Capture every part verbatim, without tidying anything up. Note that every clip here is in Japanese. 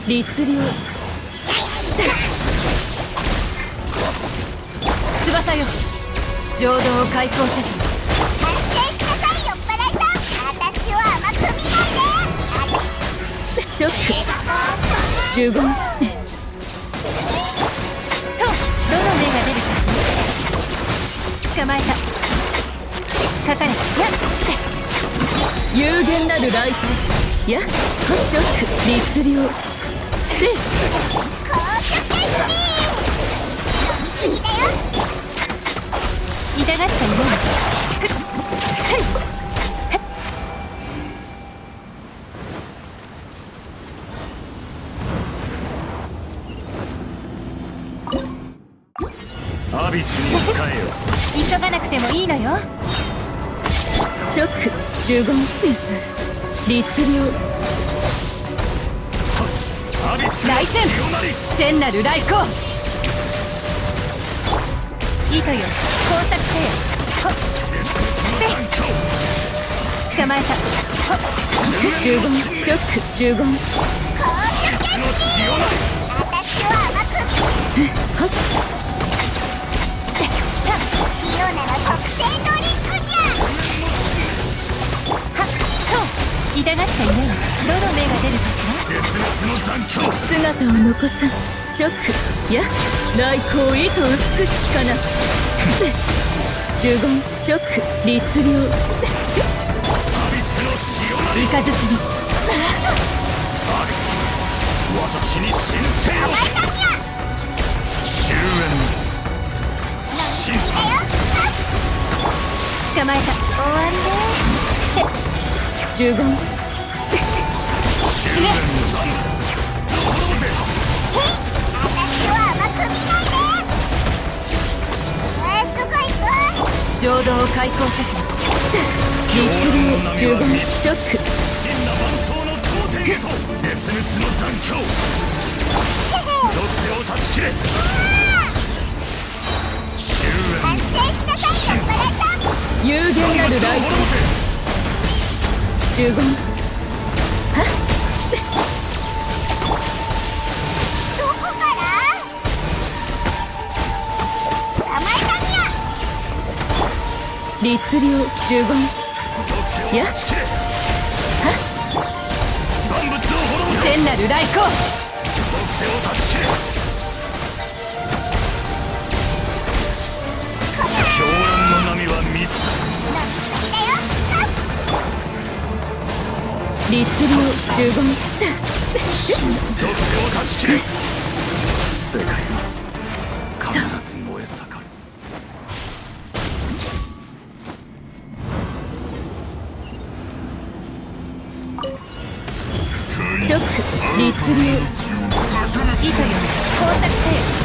律令。翼よ、浄土を開放せし。 反省しなさい、酔っ払いさん。私を甘く見ないで。 チョック呪言とどの目が出るかしら。捕まえた。かかれ。やっ有限なる来訪。やっチョック律令。せい高速スピン。飲みすぎだよ。 痛がっちゃいない。 アビスに使えよ。 急がなくてもいいのよ。チョック呪言律令。 アビスの来戦潮なり。 聖なる来光。糸よ、工作せよ。ほっ絶滅の残響。 捕まえた。ほっ呪言チョック呪言。 高速スピン。 の潮なり。 私を甘く見。 はっイオナの特製ドリンクじゃ。 はっと痛がっちゃいない。どの目が出るかしら。 絶滅の残響。 姿を残さん。チョックや来光意図美しきかな。呪言チョック律令。 アビスの潮なり。 イカズチにアビス、私に神聖を。 甘えたにゃ。 終焉。 飲みすぎだよ。 捕まえた。終わりね。呪言終焉のなんだ。滅ぼせ。 私を甘く見ないで。えー、すぐ行く。 浄土を開放せし。律令呪言チョック。 真羅万象の頂点へと。絶滅の残響。属性を断ち切れ。終反焉。 省しなさい、酔っ払いさん。 有限なる来滅ぼせ。 呪言。 どこから捕まえたにゃ。 律令呪言。 属性を断ち切れ。万物を滅ぼせ。 聖なる来光。 属性を断ち切れ。狂乱の波は満ちた。 飲みすぎだよ。 律令呪言。 属性を断ち切れ。世界は必ず燃え盛る。 チョック律令。糸よ、工作せよ。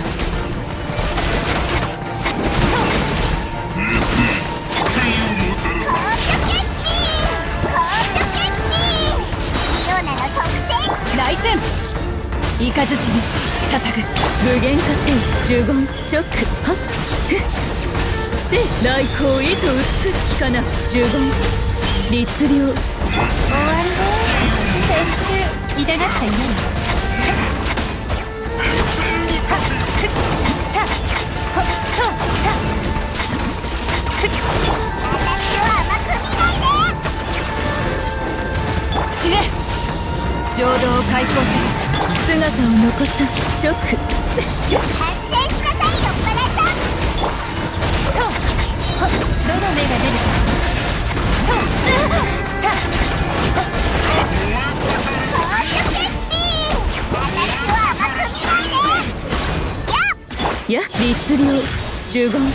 高速スピン。高速スピン。イオナの特製。 来戦イカズチに捧ぐ無限化せい。呪言チョック。はっせい来光意図美しきかな。呪言律令。終わりね。撤収。痛がっちゃいない。はっふったほっとたふっ私を甘く見ないで。 死ね。浄土を開放せし。姿を残さん。チョック反省しなさい、酔っ払いさん。 とほっどの目が出るかしら。とた高速スピン。私を甘く見ないで。やっ。 や律令呪言。せい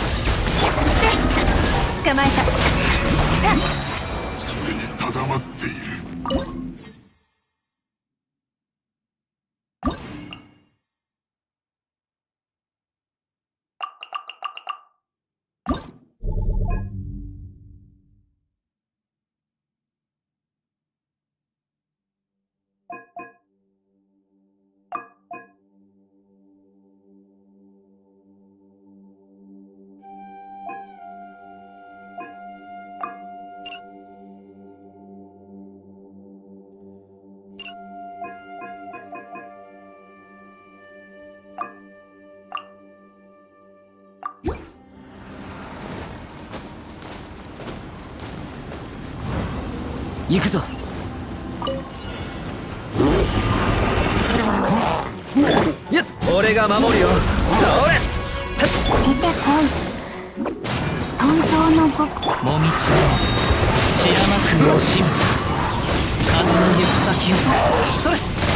捕まえた。た上に定まっている。 行くぞ。いや、俺が守るよ。それ出てこい。遁走の極もみちよ、散らまく惜しむ風の行く先を。それ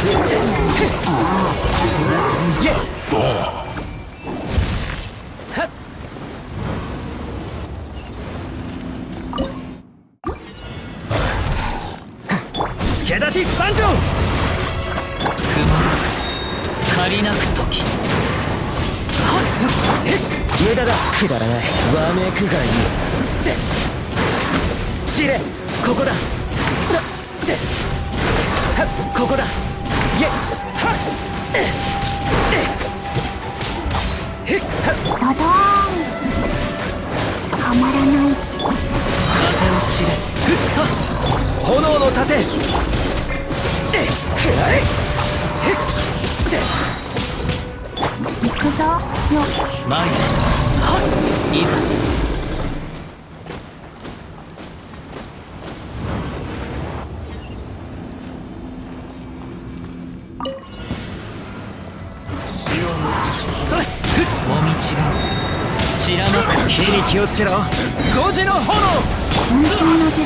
イエッはっ助立ち参上。雲借りなく時。無駄だ。くだらないわめくがいい。ぜチレ、ここだ。だぜはっここだ。イェはっええへっはっドドーン。捕まらない。 風を知れ。ふっはっ炎の盾。えくらえ。へっぜ行くぞよ。 前へ。はっいざ。それふっもみちが散らまく火に気をつけろ。五時の炎。 分身の術。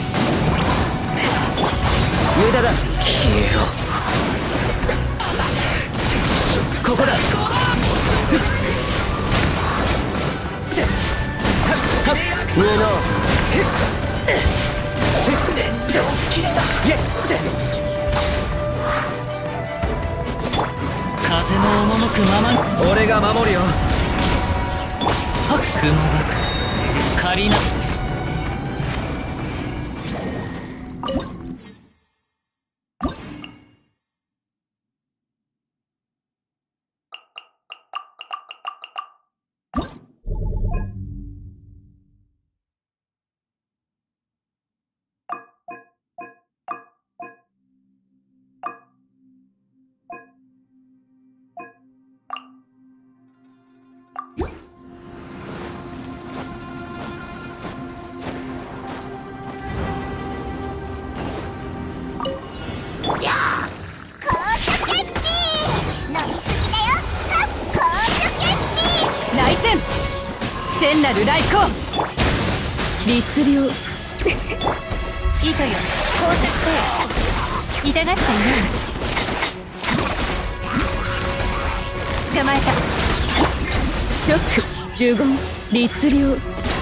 無駄だ。消えろ。ここだ。上の風の赴くままに俺が守るよ。はっ雲がく借りな。 聖なる来光。律令。糸よ工作せよ。痛がっちゃいない。捕まえた。チョック呪言律令。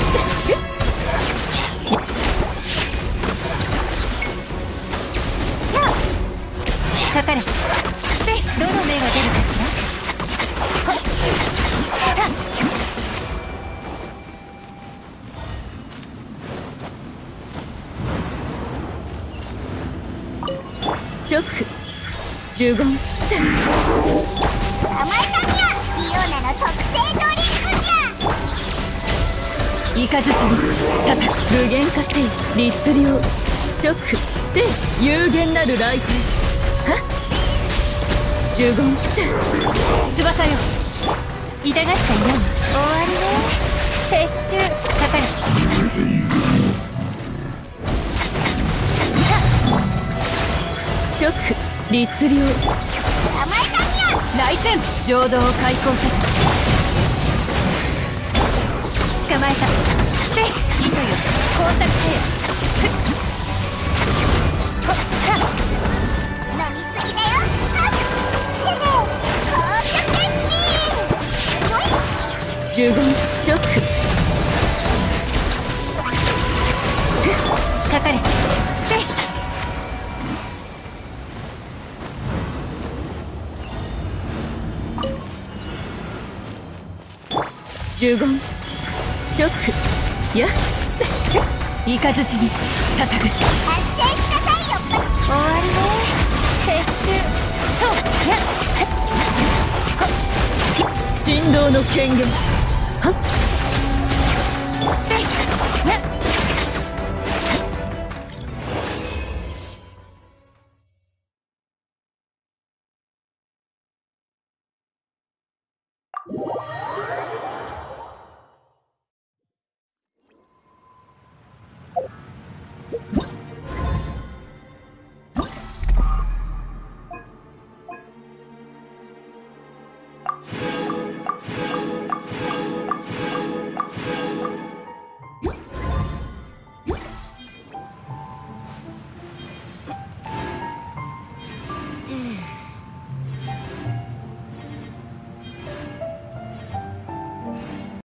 かかれ。でどの目が出るかしら。チョック呪言。 捕まえたにゃ。リオナの特製ドリンクにゃ。 イカズチにささ無限化せい律令。チョックせい有限なる来光。は呪言。翼よ痛がっちゃいない。終わりね。撤収。かかれ。チョック律令。 捕まえたにゃ。 来戦浄土を開口さし。捕まえた。せい糸よ工作せよ。ほっは飲みすぎだよ。はっ公爵ピー。よい呪言チョック。かかれ。せい呪言チョック。やイカズチに捧ぐ。 反省しなさいよ。 終わりね。撤収。とや神道の権限。はっせいやよ